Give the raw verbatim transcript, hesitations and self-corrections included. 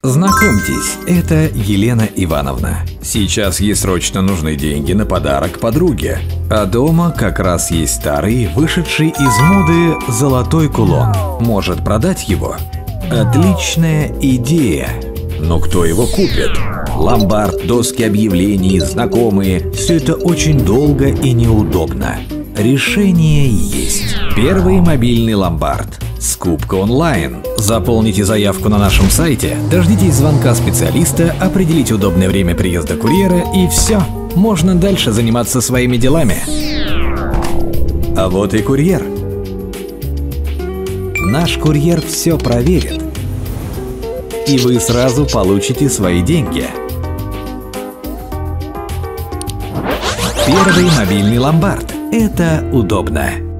Знакомьтесь, это Елена Ивановна. Сейчас ей срочно нужны деньги на подарок подруге. А дома как раз есть старый, вышедший из моды золотой кулон. Может продать его? Отличная идея. Но кто его купит? Ломбард, доски объявлений, знакомые – все это очень долго и неудобно. Решение есть. Первый мобильный ломбард. Скупка онлайн. Заполните заявку на нашем сайте, дождитесь звонка специалиста, определите удобное время приезда курьера и все. Можно дальше заниматься своими делами. А вот и курьер. Наш курьер все проверит. И вы сразу получите свои деньги. Первый мобильный ломбард. Это удобно.